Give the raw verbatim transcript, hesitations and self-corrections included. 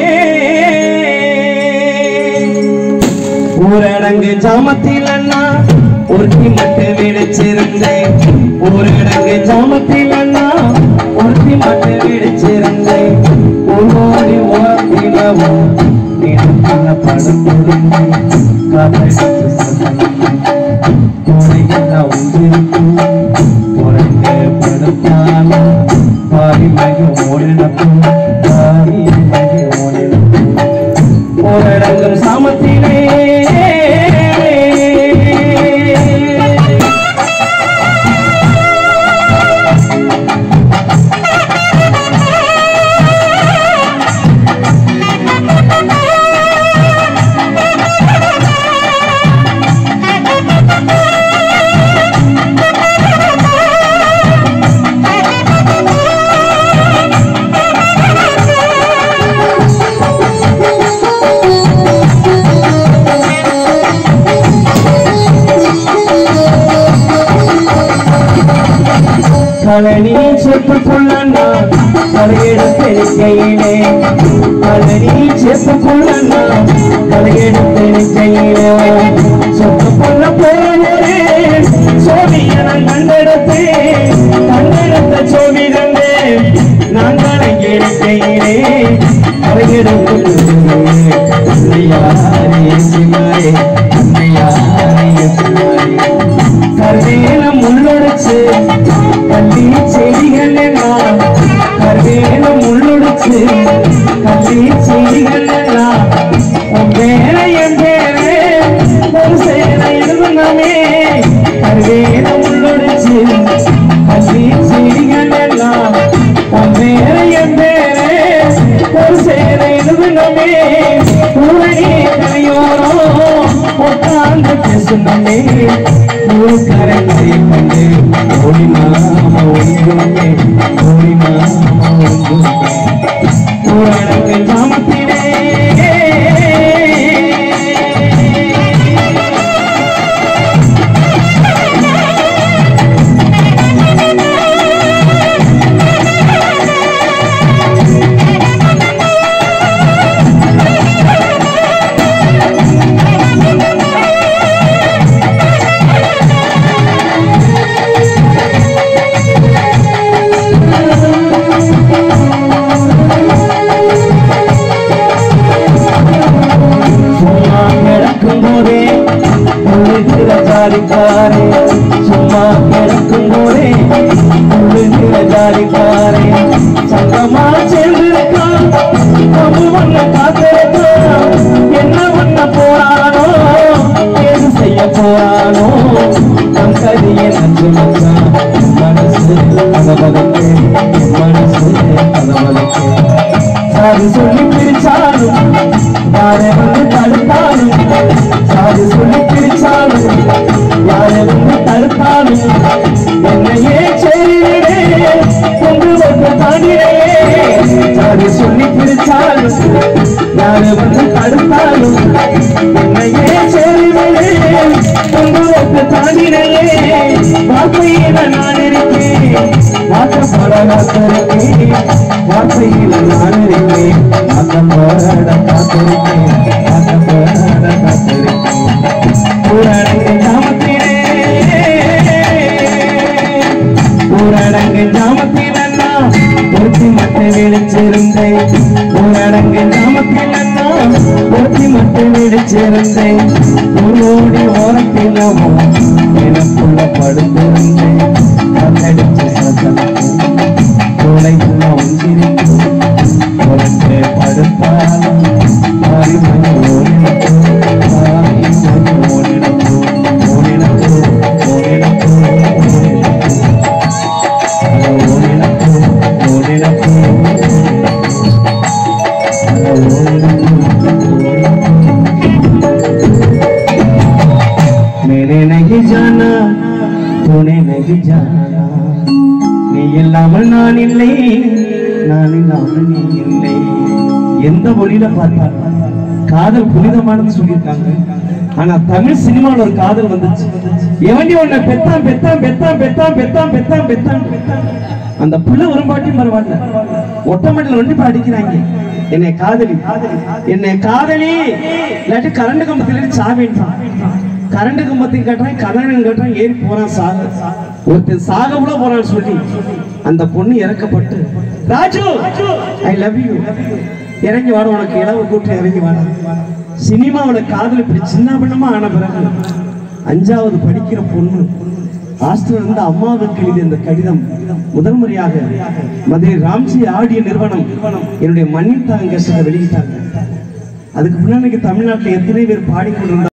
ஊரடங்கு ஜாமத்தில் அண்ணா ஒருத்தி மட்டும் விழிச்சிருந்தேன். ஊரடங்கு ஜாமத்தில் அண்ணா ஒருத்தி மட்டும் விழிச்சிருந்தேன். ஓடி ஓரத்திலவும் நினைக்கிற படம் கொடுத்தேன். காத்தடிச்சு கோடையெல்லாம் உஞ்சிருக்கும் உறங்க படுத்தாலும் பாரி மகி ஓடினப்பும் பாரி மகி ஓடினப்பும் ஊரடங்கும் சாமத்திலே கலனி செப்புக்குள்ளண்ணா கலையெடுத்தெடுக்கையிலே கலனி செப்புக்குள்ளண்ணா கலையெடுத்தெடுக்கையிலே சொத்து கொள்ள போனே சோவியன கண்டெடுத்தே கண்டெடுத்த சோவி தந்தே நான் கலையெடுக்கையிலே கலையெடுத்து சிவாரே சிவாரே கருவேலம் உள்ளொடிச்சு கள்ளி செடிகள் எல்லாம் கருவேலம் உள்ளொடிச்சு கள்ளி செடிகள் எல்லாம் வேலை என் பேரே ஒரு சேலை எழுதுனமே கருவேலம் உள்ளொடிச்சு கள்ளி செடிகள் எல்லாம் வேலை என் பேரே ஒரு சேலை எழுதுனமே உலகே கரையோரம் உட்கார்ந்து பேசுனமே ஒரு கரையை கண்டு ஒளி நாம ஒன்றுமே ஒளி நாம ஒன்றுமே ஊரடங்கு ஜாமத்திலே சும்மா கிடக்கும் போதே உள்ளுகிற ஜாலிக்காரே சங்கமா சேர்ந்திருக்கான் நம்ம ஒண்ண காத்திருக்கான் என்ன ஒண்ண போறானோ ஏது செய்ய போறானோ நம் கதியை நஞ்சு மச்சான் மனசு கதவதற்கு மனசு கதவதற்கு சாதி சொல்லி பிரிச்சாலும் யாரை வந்து தடுத்தாலும் சாதி சொல்லி பிரிச்சாலும் யாரை வந்து தடுத்தாலும் என்னையே சேரிலே கொண்டு வந்து தாண்டிலே சாதி சொல்லி பிரிச்சாலும் யாரை வந்து தடுத்தாலும் என்னையே சேரிலே கொண்டு வந்து தாண்டிலே வார்த்தையில நான் இருக்கேன் வாக்கப்பட காத்திருக்கேன் வார்த்தையில நான் இருக்கேன் வாக்கப்பட காத்திருக்கேன் வாக்கப்பட காத்திருக்கேன் ஊரடங்கு ஜாமத்திலே ஊரடங்கு ஜாமத்தில் அண்ணா ஒருத்தி மட்டும் விழிச்சிருந்தேன் ஊரடங்கு ஜாமத்தில் அண்ணா ஒருத்தி மட்டும் விழிச்சிருந்தேன் ஊரோடி ஓரத்திலமோ எனக்குள்ள படுத்திருந்தேன் கண்ணடிச்சு சத்தம் தொலைக்குள்ள ஒன்றிருக்கும் உனக்கு படுத்தாலும் மாறி மணி ஓடினப்போ மாறி மணி ஓடினப்போ ஓடினப்போ ஓடினப்போ ஓடினப்போ ஓடினப்போ मेरे नहीं जाना तूने नहीं जाना நீ இல்லாமல் நான் இல்லை நான் இல்லாமல் நீ இல்லை எந்த மொழியில பார்த்தா காதல் புனிதமானது சொல்லியிருக்காங்க ஆனா தமிழ் சினிமாவில் ஒரு காதல் வந்துச்சு எவனி உன்னை பெத்தான் பெத்தான் பெத்தான் பெத்தான் பெத்தான் பெத்தான் பெத்தான் அந்த புள்ள ஒரு பாட்டி பரவாயில்ல ஒட்டமட்டில் ஒண்டி அடிக்கிறாங்க என்னை காதலி என்னை காதலி இல்லாட்டி கரண்ட் கம்பத்துல சாவேன்றான். கரண்ட் கம்பத்தையும் கட்டுறான், கல்யாணம் கட்டுறான், ஏறி போறான் சாக. ஒருத்தன் சாக கூட போறான்னு சொல்லி அந்த பொண்ணு இறக்கப்பட்டு, ராஜு ஐ லவ் யூ, இறங்கி வாட, உனக்கு இளவு கூட்டு இறங்கி வாட. சினிமாவோட காதல் இப்படி சின்ன பின்னமா ஆன பிறகு அஞ்சாவது படிக்கிற பொண்ணு ஹாஸ்டல் இருந்து அம்மாவுக்கு எழுதிய அந்த கடிதம் முதல் முறையாக மதுரை ராம்ஜி ஆடிய நிறுவனம் என்னுடைய மன்னித்தாங்க வெளியிட்டாங்க. அதுக்கு முன்னாடி தமிழ்நாட்டில் எத்தனை பேர் பாடிக்கொண்டிருந்தாங்க.